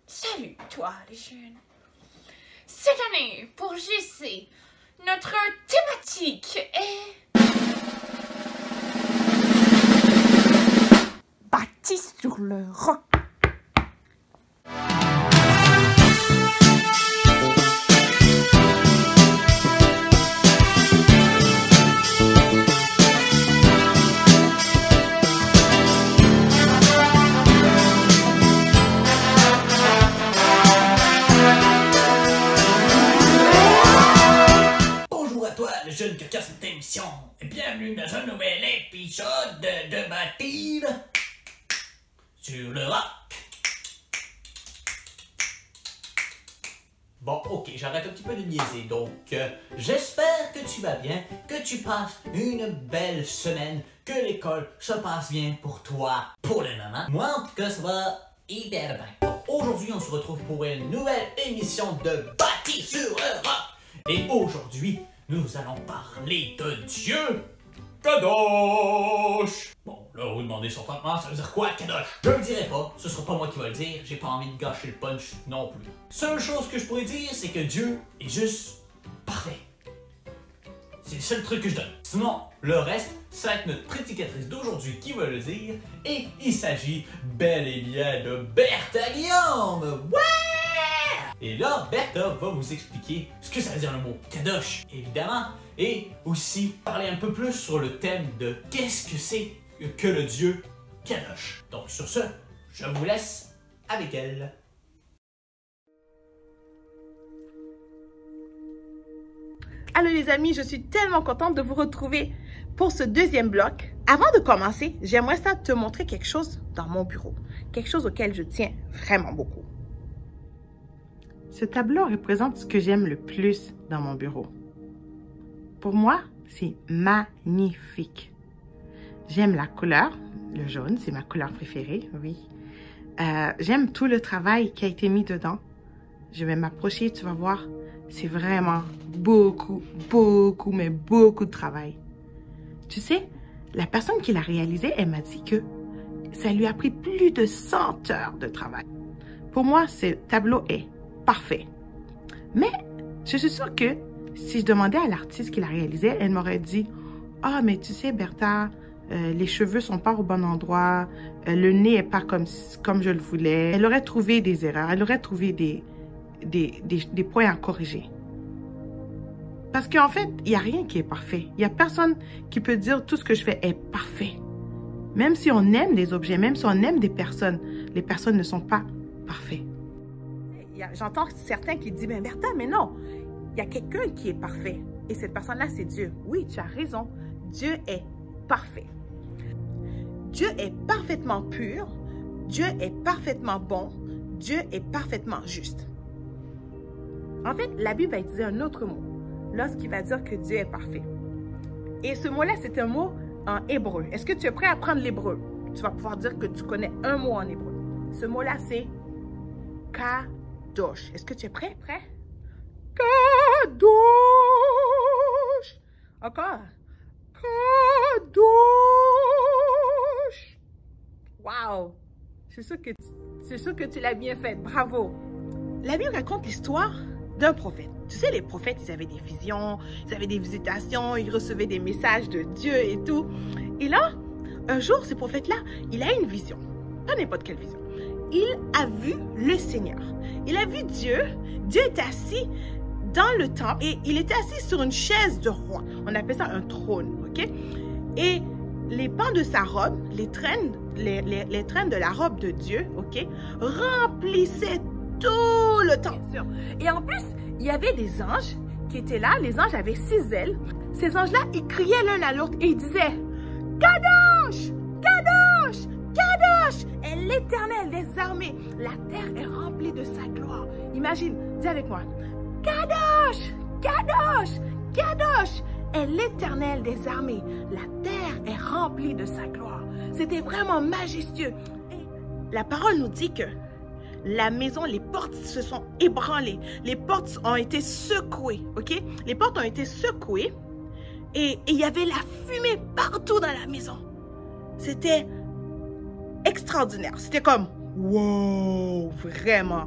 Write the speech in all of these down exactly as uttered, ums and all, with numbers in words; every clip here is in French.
Salut, toi, les jeunes. Cette année, pour G C, notre thématique est... Bâti sur le roc. Le jeune qui a cette émission et bienvenue dans un nouvel épisode de, de Bâtir sur le roc. Bon, ok, j'arrête un petit peu de niaiser, donc euh, j'espère que tu vas bien, que tu passes une belle semaine, que l'école se passe bien pour toi, pour le moment. Moi, en tout cas, ça va hyper bien. Aujourd'hui, on se retrouve pour une nouvelle émission de Bâtir sur le roc. Et aujourd'hui, nous allons parler de Dieu, Kadosh. Bon, là, vous demandez certainement, ça veut dire quoi, Kadosh? Je le dirai pas, ce sera pas moi qui va le dire, j'ai pas envie de gâcher le punch non plus. Seule chose que je pourrais dire, c'est que Dieu est juste parfait. C'est le seul truc que je donne. Sinon, le reste, ça va être notre prédicatrice d'aujourd'hui qui va le dire, et il s'agit bel et bien de Bertha Guillaume. Ouais! Et là, Bertha va vous expliquer ce que ça veut dire le mot Kadosh, évidemment, et aussi parler un peu plus sur le thème de qu'est-ce que c'est que le Dieu Kadosh. Donc sur ce, je vous laisse avec elle. Allô les amis, je suis tellement contente de vous retrouver pour ce deuxième bloc. Avant de commencer, j'aimerais ça te montrer quelque chose dans mon bureau, quelque chose auquel je tiens vraiment beaucoup. Ce tableau représente ce que j'aime le plus dans mon bureau. Pour moi, c'est magnifique. J'aime la couleur, le jaune, c'est ma couleur préférée, oui. Euh, j'aime tout le travail qui a été mis dedans. Je vais m'approcher, tu vas voir, c'est vraiment beaucoup, beaucoup, mais beaucoup de travail. Tu sais, la personne qui l'a réalisé, elle m'a dit que ça lui a pris plus de cent heures de travail. Pour moi, ce tableau est parfait. Mais je suis sûre que si je demandais à l'artiste qui l'a réalisé, elle m'aurait dit « Ah, oh, mais tu sais, Bertha, euh, les cheveux sont pas au bon endroit, euh, le nez est pas comme, comme je le voulais. » Elle aurait trouvé des erreurs, elle aurait trouvé des, des, des, des points à corriger. Parce qu'en fait, il n'y a rien qui est parfait. Il n'y a personne qui peut dire tout ce que je fais est parfait. Même si on aime des objets, même si on aime des personnes, les personnes ne sont pas parfaites. J'entends certains qui disent, mais Bertha, mais non, il y a quelqu'un qui est parfait. Et cette personne-là, c'est Dieu. Oui, tu as raison. Dieu est parfait. Dieu est parfaitement pur. Dieu est parfaitement bon. Dieu est parfaitement juste. En fait, la Bible va utiliser un autre mot lorsqu'il va dire que Dieu est parfait. Et ce mot-là, c'est un mot en hébreu. Est-ce que tu es prêt à apprendre l'hébreu? Tu vas pouvoir dire que tu connais un mot en hébreu. Ce mot-là, c'est Kadosh. Est-ce que tu es prêt? Prêt? Kadosh. Encore. Kadosh. Wow. C'est sûr que tu, c'est sûr que tu l'as bien fait. Bravo. La Bible raconte l'histoire d'un prophète. Tu sais, les prophètes, ils avaient des visions, ils avaient des visitations, ils recevaient des messages de Dieu et tout. Et là, un jour, ce prophète-là, il a une vision. Pas n'importe quelle vision. Il a vu le Seigneur. Il a vu Dieu. Dieu était assis dans le temple et il était assis sur une chaise de roi. On appelle ça un trône, ok? Et les pans de sa robe, les traînes, les, les, les traînes de la robe de Dieu, ok, remplissaient tout le temple. Et en plus, il y avait des anges qui étaient là. Les anges avaient six ailes. Ces anges-là, ils criaient l'un à l'autre et ils disaient « Kadosh! Kadosh! Kadosh est l'Éternel des armées. La terre est remplie de sa gloire. » Imagine, dis avec moi. « Kadosh! Kadosh! Kadosh est l'Éternel des armées. La terre est remplie de sa gloire. » C'était vraiment majestueux. Et la parole nous dit que la maison, les portes se sont ébranlées. Les portes ont été secouées, ok? Les portes ont été secouées et il y avait la fumée partout dans la maison. C'était extraordinaire. C'était comme, wow, vraiment.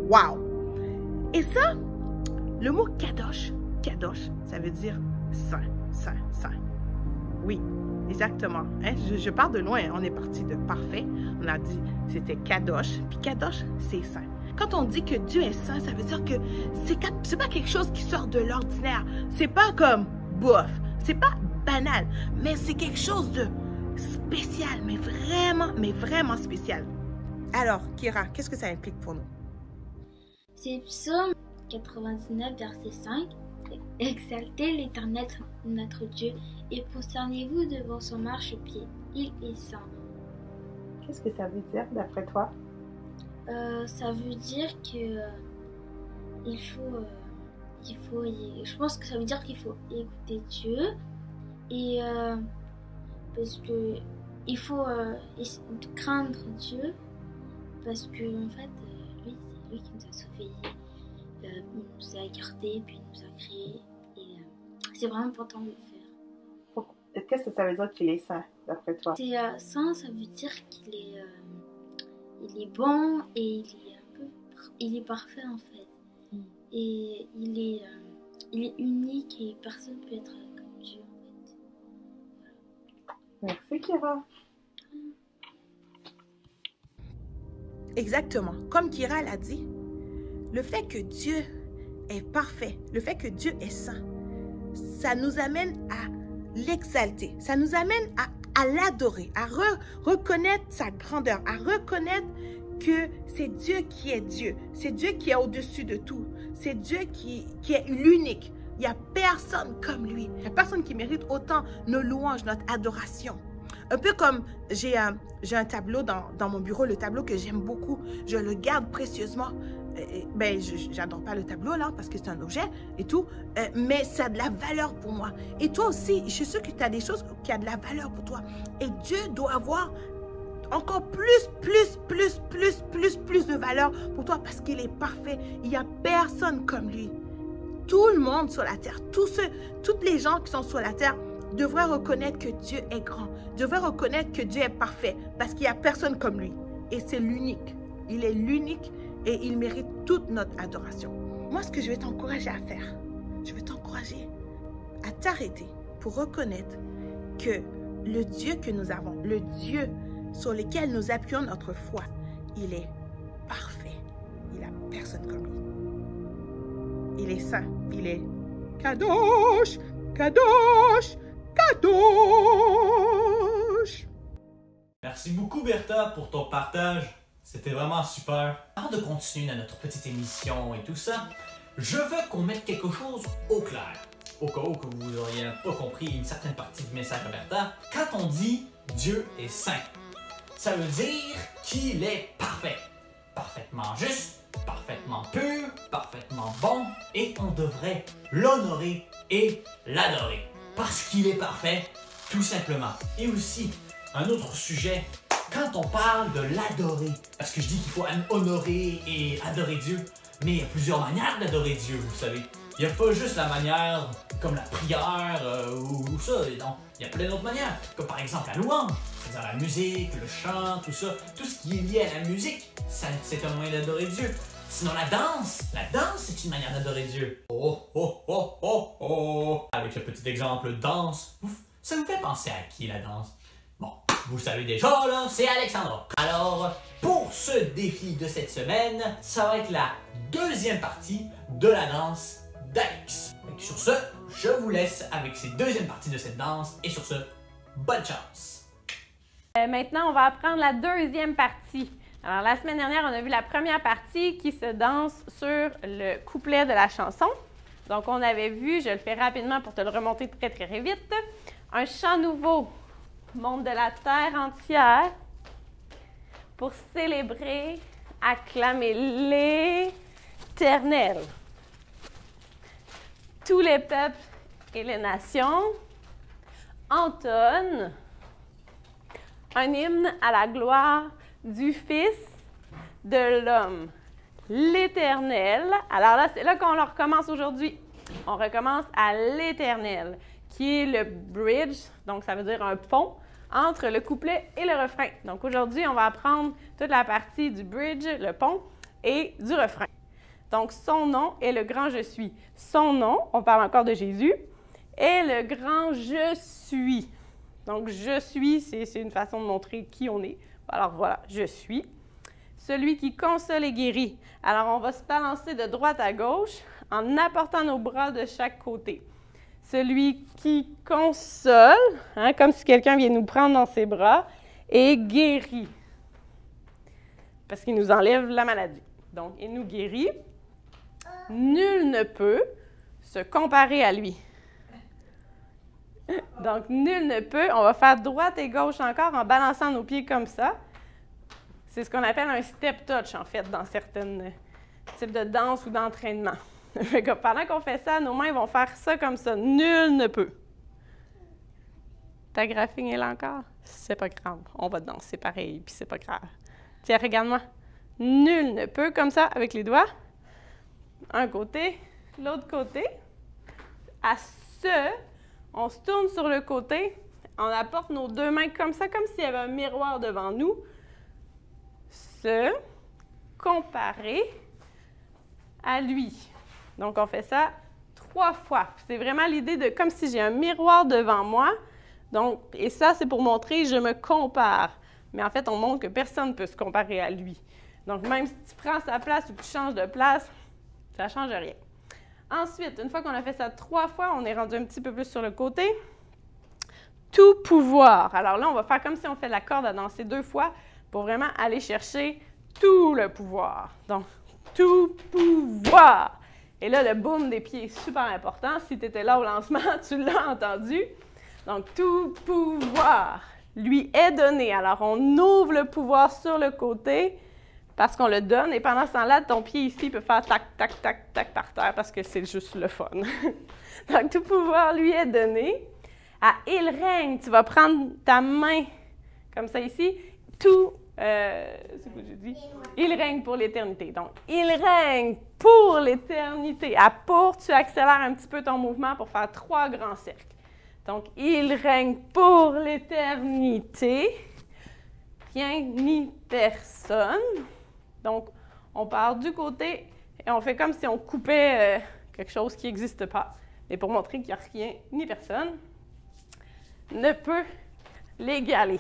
Wow! Et ça, le mot kadosh, kadosh, ça veut dire saint, saint, saint. Oui, exactement. Hein? Je, je pars de loin, on est parti de parfait. On a dit c'était kadosh, puis kadosh, c'est saint. Quand on dit que Dieu est saint, ça veut dire que c'est pas quelque chose qui sort de l'ordinaire. C'est pas comme bof, c'est pas banal, mais c'est quelque chose de spécial, mais vraiment, mais vraiment spécial. Alors, Kira, qu'est-ce que ça implique pour nous? C'est Psaume quatre-vingt-dix-neuf, verset cinq. Exaltez l'Éternel, notre Dieu, et prosternez-vous devant son marchepied. Il est saint. Qu'est-ce que ça veut dire d'après toi? Euh, ça veut dire que euh, il faut, euh, il faut, je pense que ça veut dire qu'il faut écouter Dieu et euh, parce que il faut euh, craindre Dieu parce que en fait euh, lui c'est lui qui nous a sauvés, euh, il nous a gardés puis il nous a créés et euh, c'est vraiment important de le faire. Qu'est-ce que ça veut dire qu'il est saint d'après toi? C'est euh, saint, ça veut dire qu'il est euh, il est bon et il est un peu, il est parfait en fait. Mm. Et il est, euh, il est unique et personne ne peut être comme Dieu en fait. Voilà. Merci Kira. Exactement. Comme Kira l'a dit, le fait que Dieu est parfait, le fait que Dieu est saint, ça nous amène à l'exalter. Ça nous amène à à l'adorer, à re reconnaître sa grandeur, à reconnaître que c'est Dieu qui est Dieu, c'est Dieu qui est au-dessus de tout, c'est Dieu qui, qui est l'unique. Il n'y a personne comme lui, il n'y a personne qui mérite autant nos louanges, notre adoration. Un peu comme j'ai un, j'ai un tableau dans, dans mon bureau, le tableau que j'aime beaucoup, je le garde précieusement. Euh, ben, je n'adore pas le tableau là parce que c'est un objet et tout, euh, mais ça a de la valeur pour moi. Et toi aussi, je suis sûre que tu as des choses qui ont de la valeur pour toi. Et Dieu doit avoir encore plus, plus, plus, plus, plus, plus de valeur pour toi parce qu'il est parfait. Il n'y a personne comme lui. Tout le monde sur la terre, tous ceux, toutes les gens qui sont sur la terre devraient reconnaître que Dieu est grand, devraient reconnaître que Dieu est parfait parce qu'il n'y a personne comme lui. Et c'est l'unique. Il est l'unique. Et il mérite toute notre adoration. Moi, ce que je vais t'encourager à faire, je vais t'encourager à t'arrêter pour reconnaître que le Dieu que nous avons, le Dieu sur lequel nous appuyons notre foi, il est parfait. Il n'a personne comme lui. Il est saint. Il est Kadosh, Kadosh, Kadosh. Merci beaucoup, Bertha, pour ton partage. C'était vraiment super. Avant de continuer dans notre petite émission et tout ça, je veux qu'on mette quelque chose au clair. Au cas où que vous n'auriez pas compris une certaine partie du message de Bertha, quand on dit Dieu est saint, ça veut dire qu'il est parfait. Parfaitement juste, parfaitement pur, parfaitement bon, et on devrait l'honorer et l'adorer. Parce qu'il est parfait, tout simplement. Et aussi, un autre sujet, quand on parle de l'adorer, parce que je dis qu'il faut honorer et adorer Dieu, mais il y a plusieurs manières d'adorer Dieu, vous savez. Il n'y a pas juste la manière comme la prière euh, ou, ou ça, non. Il y a plein d'autres manières, comme par exemple la louange, c'est-à-dire la musique, le chant, tout ça. Tout ce qui est lié à la musique, c'est un moyen d'adorer Dieu. Sinon la danse, la danse c'est une manière d'adorer Dieu. Oh, oh, oh, oh, oh. Avec ce petit exemple danse, ouf, ça vous fait penser à qui la danse? Bon, vous le savez déjà là, c'est Alexandra. Alors, pour ce défi de cette semaine, ça va être la deuxième partie de la danse d'Alex. Sur ce, je vous laisse avec ces deuxièmes parties de cette danse et sur ce, bonne chance. Euh, maintenant, on va apprendre la deuxième partie. Alors, la semaine dernière, on a vu la première partie qui se danse sur le couplet de la chanson. Donc, on avait vu, je le fais rapidement pour te le remonter très, très, très vite, un chant nouveau monte de la terre entière pour célébrer, acclamer l'Éternel. Tous les peuples et les nations entonnent un hymne à la gloire du Fils de l'homme, l'Éternel. Alors là, c'est là qu'on le recommence aujourd'hui. On recommence à l'Éternel, qui est le bridge, donc ça veut dire un pont, entre le couplet et le refrain. Donc aujourd'hui, on va apprendre toute la partie du bridge, le pont, et du refrain. Donc, son nom est le grand je suis. Son nom, on parle encore de Jésus, est le grand je suis. Donc, je suis, c'est une façon de montrer qui on est. Alors, voilà, je suis. Celui qui console et guérit. Alors, on va se balancer de droite à gauche en apportant nos bras de chaque côté. Celui qui console, hein, comme si quelqu'un vient nous prendre dans ses bras, et guérit. Parce qu'il nous enlève la maladie. Donc, il nous guérit. Nul ne peut se comparer à lui. Donc, nul ne peut. On va faire droite et gauche encore en balançant nos pieds comme ça. C'est ce qu'on appelle un step touch, en fait, dans certains types de danse ou d'entraînement. Pendant qu'on fait ça, nos mains vont faire ça comme ça. Nul ne peut. Ta graphing est là encore? C'est pas grave. On va danser pareil, puis c'est pas grave. Tiens, regarde-moi. Nul ne peut, comme ça, avec les doigts. Un côté, l'autre côté. À ce, on se tourne sur le côté. On apporte nos deux mains comme ça, comme s'il y avait un miroir devant nous. Se comparer à lui. Donc, on fait ça trois fois. C'est vraiment l'idée de comme si j'ai un miroir devant moi. Donc, et ça, c'est pour montrer je me compare. Mais en fait, on montre que personne ne peut se comparer à lui. Donc, même si tu prends sa place ou tu changes de place, ça ne change rien. Ensuite, une fois qu'on a fait ça trois fois, on est rendu un petit peu plus sur le côté. Tout pouvoir. Alors là, on va faire comme si on fait la corde à danser deux fois pour vraiment aller chercher tout le pouvoir. Donc, tout pouvoir. Et là, le boom des pieds est super important. Si tu étais là au lancement, tu l'as entendu. Donc, tout pouvoir lui est donné. Alors, on ouvre le pouvoir sur le côté parce qu'on le donne. Et pendant ce temps-là, ton pied ici peut faire tac, tac, tac, tac par terre parce que c'est juste le fun. Donc, tout pouvoir lui est donné. À « il règne », tu vas prendre ta main comme ça ici. Tout, euh, c'est quoi que j'ai dit? Il règne pour l'éternité. Donc, il règne pour l'éternité. À « pour », tu accélères un petit peu ton mouvement pour faire trois grands cercles. Donc, il règne pour l'éternité. Rien ni personne. Donc, on part du côté et on fait comme si on coupait euh, quelque chose qui n'existe pas. Et pour montrer qu'il n'y a rien ni personne, ne peut l'égaler.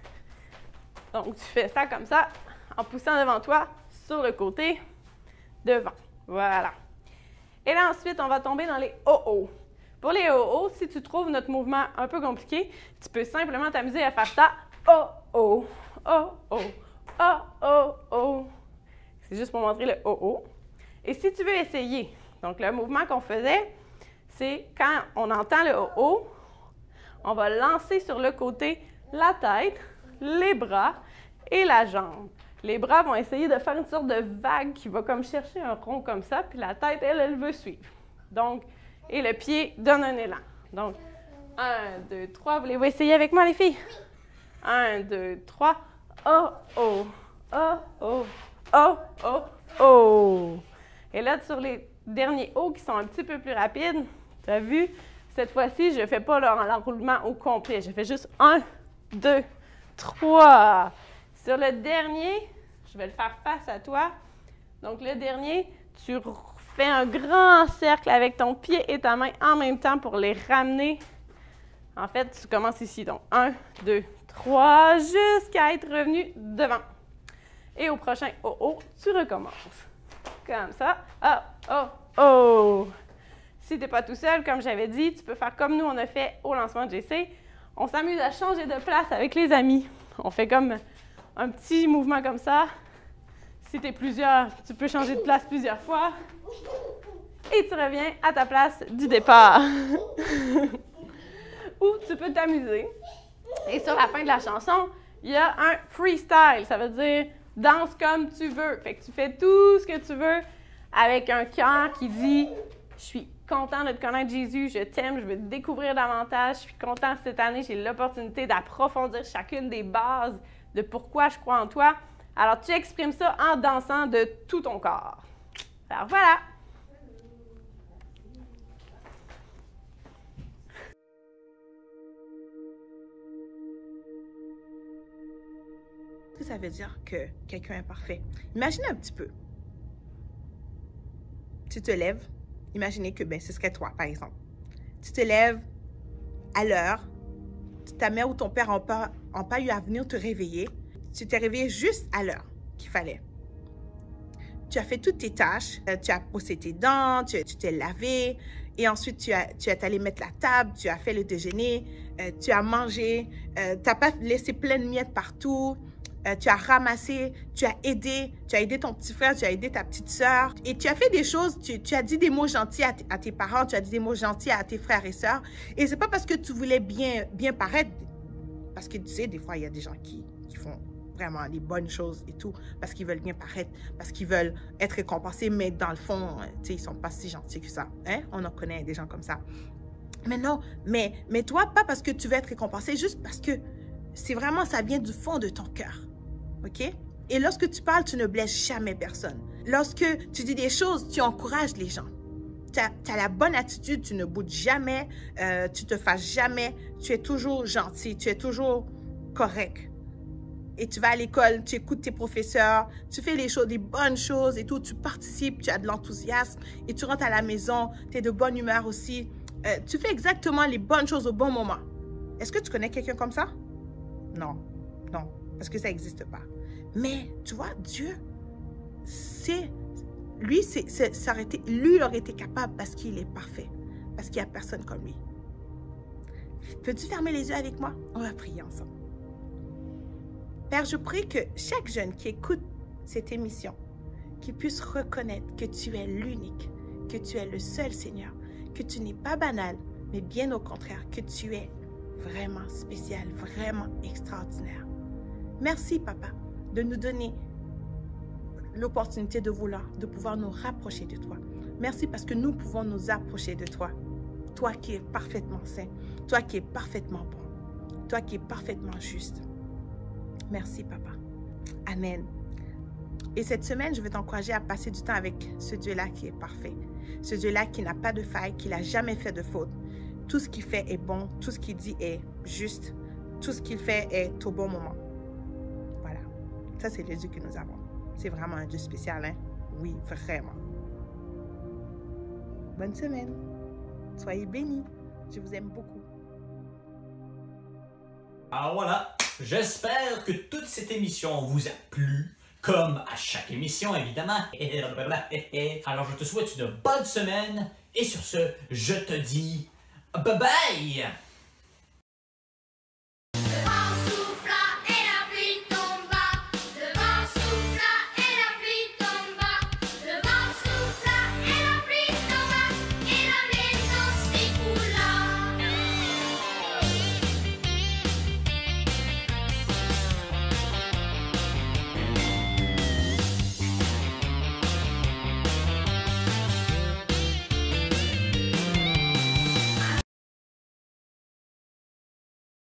Donc, tu fais ça comme ça, en poussant devant toi, sur le côté, devant. Voilà. Et là, ensuite, on va tomber dans les oh-oh. Pour les oh-oh, si tu trouves notre mouvement un peu compliqué, tu peux simplement t'amuser à faire ça. Oh-oh, oh-oh, oh-oh, oh. C'est juste pour montrer le oh-oh. Et si tu veux essayer, donc le mouvement qu'on faisait, c'est quand on entend le oh-oh, on va lancer sur le côté la tête, les bras et la jambe. Les bras vont essayer de faire une sorte de vague qui va comme chercher un rond comme ça, puis la tête, elle, elle veut suivre. Donc, et le pied donne un élan. Donc, un, deux, trois. Voulez-vous essayer avec moi, les filles? Un, deux, trois. Oh, oh, oh, oh, oh, oh, oh. Et là, sur les derniers oh qui sont un petit peu plus rapides, tu as vu? Cette fois-ci, je ne fais pas l'enroulement au complet. Je fais juste un, deux, trois. Sur le dernier, je vais le faire face à toi. Donc, le dernier, tu fais un grand cercle avec ton pied et ta main en même temps pour les ramener. En fait, tu commences ici. Donc, un, deux, trois, jusqu'à être revenu devant. Et au prochain oh, oh, tu recommences. Comme ça. Oh, oh, oh. Si tu n'es pas tout seul, comme j'avais dit, tu peux faire comme nous, on a fait au lancement de J C. On s'amuse à changer de place avec les amis. On fait comme un petit mouvement comme ça. Si tu es plusieurs, tu peux changer de place plusieurs fois. Et tu reviens à ta place du départ. Ou tu peux t'amuser. Et sur la fin de la chanson, il y a un freestyle. Ça veut dire danse comme tu veux. Fait que tu fais tout ce que tu veux avec un cœur qui dit « Je suis content de te connaître, Jésus. Je t'aime. Je veux te découvrir davantage. Je suis content cette année. J'ai l'opportunité d'approfondir chacune des bases de pourquoi je crois en toi. » Alors, tu exprimes ça en dansant de tout ton corps. Alors, voilà. Ça veut dire que quelqu'un est parfait. Imaginez un petit peu. tu te lèves, imaginez que ben, ce serait toi, par exemple. Tu te lèves à l'heure, ta mère ou ton père n'ont pas, ont pas eu à venir te réveiller. Tu t'es réveillé juste à l'heure qu'il fallait. Tu as fait toutes tes tâches, tu as brossé tes dents, tu t'es lavé, et ensuite tu, as, tu es allé mettre la table, tu as fait le déjeuner, euh, tu as mangé, euh, tu n'as pas laissé plein de miettes partout, euh, tu as ramassé, tu as aidé, tu as aidé ton petit frère, tu as aidé ta petite soeur, et tu as fait des choses, tu, tu as dit des mots gentils à, à tes parents, tu as dit des mots gentils à tes frères et sœurs, et c'est pas parce que tu voulais bien, bien paraître, parce que tu sais, des fois, il y a des gens qui, qui font vraiment les bonnes choses et tout, parce qu'ils veulent bien paraître, parce qu'ils veulent être récompensés, mais dans le fond, tu sais, ils sont pas si gentils que ça. Hein? On en connaît des gens comme ça. Mais non, mais, mais toi, pas parce que tu veux être récompensé, juste parce que c'est vraiment, ça vient du fond de ton cœur. OK? Et lorsque tu parles, tu ne blesses jamais personne. Lorsque tu dis des choses, tu encourages les gens. Tu as, tu as la bonne attitude, tu ne boudes jamais, euh, tu te fâches jamais, tu es toujours gentil, tu es toujours correct. Et tu vas à l'école, tu écoutes tes professeurs, tu fais les choses, des bonnes choses et tout, tu participes, tu as de l'enthousiasme et tu rentres à la maison, tu es de bonne humeur aussi. Euh, tu fais exactement les bonnes choses au bon moment. Est-ce que tu connais quelqu'un comme ça? Non, non, parce que ça n'existe pas. Mais tu vois, Dieu, c'est, lui, c'est, c'est, ça aurait été, lui, il aurait été capable parce qu'il est parfait, parce qu'il n'y a personne comme lui. Peux-tu fermer les yeux avec moi? On va prier ensemble. Père, je prie que chaque jeune qui écoute cette émission, qui puisse reconnaître que tu es l'unique, que tu es le seul Seigneur, que tu n'es pas banal, mais bien au contraire, que tu es vraiment spécial, vraiment extraordinaire. Merci, Papa, de nous donner l'opportunité de vouloir, de pouvoir nous rapprocher de toi. Merci parce que nous pouvons nous approcher de toi. Toi qui es parfaitement saint, toi qui es parfaitement bon, toi qui es parfaitement juste. Merci, Papa. Amen. Et cette semaine, je veux t'encourager à passer du temps avec ce Dieu-là qui est parfait. Ce Dieu-là qui n'a pas de faille, qui n'a jamais fait de faute. Tout ce qu'il fait est bon, tout ce qu'il dit est juste, tout ce qu'il fait est au bon moment. Voilà. Ça, c'est le Dieu que nous avons. C'est vraiment un Dieu spécial, hein? Oui, vraiment. Bonne semaine. Soyez bénis. Je vous aime beaucoup. Alors voilà. J'espère que toute cette émission vous a plu, comme à chaque émission, évidemment. Alors, je te souhaite une bonne semaine, et sur ce, je te dis bye bye!